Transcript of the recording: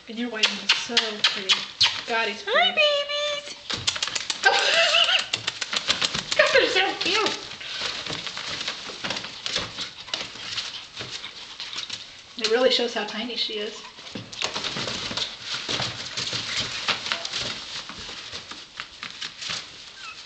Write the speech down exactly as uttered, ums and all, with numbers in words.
And your white one is so pretty. God, he's pretty. Hi, babies. God, they're so cute. It really shows how tiny she is.